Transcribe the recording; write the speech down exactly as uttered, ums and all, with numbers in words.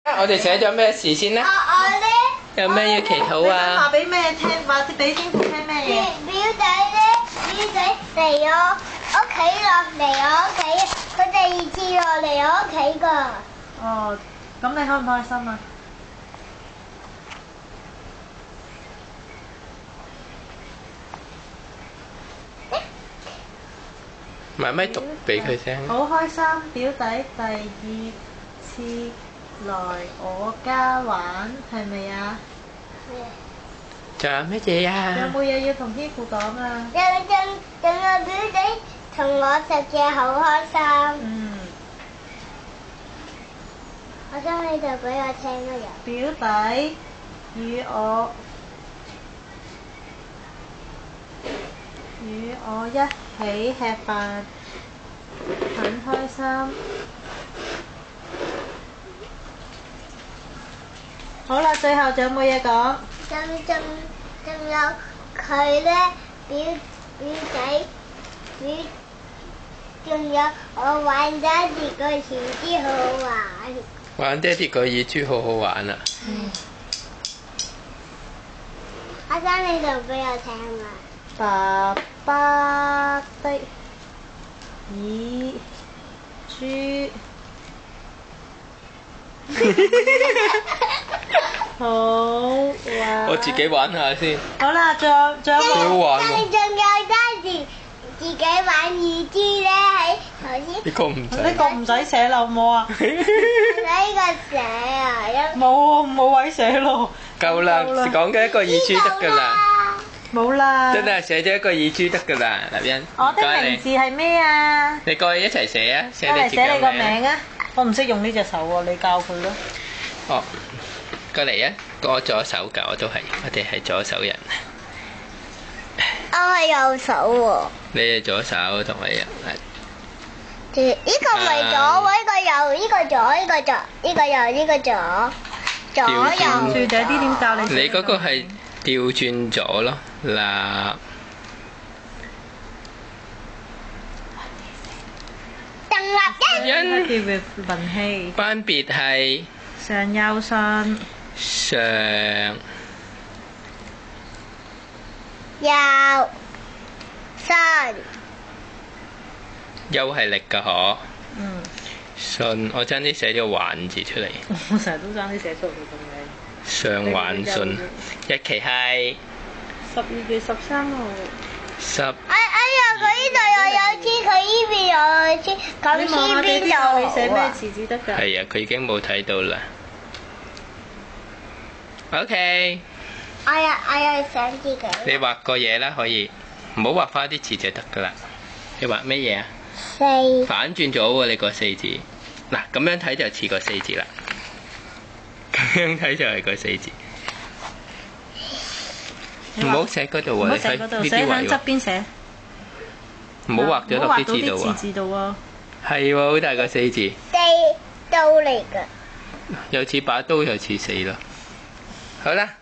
我哋寫咗咩事先咧？ 我咧有咩要祈禱啊？ 話俾咩聽？話俾天父聽咩嘢？ 表弟咧，表弟嚟我屋企落嚟我屋企，佢第二次落嚟我屋企㗎。 哦，咁你開唔開心啊？ 慢慢讀俾佢聽。 好開心，表弟第二次來我家玩，係咪啊？ 仲有乜嘢有啊？ 冇嘢要同天父講啊？ 有陣仲有表弟同我食嘢好開心。 嗯， 我想你就俾我聽啊又。 表弟與我與我一起吃飯，很開心。好啦，最後仲有冇嘢講？ 仲仲仲有佢咧，表表仔表，仲有我玩爹哋個耳珠好好玩。 玩爹哋個耳珠好好玩啊！ 嗯。 阿生你就俾我聽啊！ 爸爸的耳珠好玩。 我自己玩下先。 好啦，仲有仲有好冇？ 玩喎！ 仲有爹哋自己玩耳珠咧，喺頭先呢個唔使。 呢個唔使寫啦，好唔好啊？ 呢個寫啊，一冇啊，冇位寫咯。 夠啦，講緊一個耳珠得㗎啦。 冇啦。 真係寫咗一個耳珠得㗎啦，立欣。 我的唔該你名字係咩啊？ 你過去一齊寫啊，寫過嚟你自己寫你個名名。 啊！我唔識用呢隻手喎，你教佢咯。 哦，過嚟啊！我左手㗎，我都係，我哋係左手人。 我係右手喎。 你係左手同我一樣。 呢個咪左喎，呢個右，呢個左，呢個左，呢個右，呢個左，左調轉右。 樹仔啲點教你？ 你嗰個係調轉咗咯，嗱。 鄧立欣。 因 with 文氣。 分別係上右信。 上右信。 又係力㗎嗬。 嗯。 信，我爭啲寫咗環字出嚟。 我成日都爭啲寫錯佢咁樣。 上環信，日期係十二月十三號。 十。 哎哎呀！佢呢度又有支，佢呢邊又有支，咁你望下呢邊你教你寫咩就好啊。 字至得㗎？ 係啊，佢已經冇睇到啦。OK， 我有我有想自己。 你畫個嘢啦，可以，唔好畫花啲字就得㗎啦。你畫咩嘢啊？ 四。 反轉咗喎，你個四字。嗱，咁樣睇就似個四字啦。咁樣睇就係個四字。唔好寫嗰度喎， 唔好你睇寫嗰度，寫喺呢啲位喎。 側邊寫。 唔好畫咗落啲字度唔好畫到啲字喎。 字度喎。 係喎，好大個四字， 四刀嚟㗎。 又似把刀又似四咯。好啦。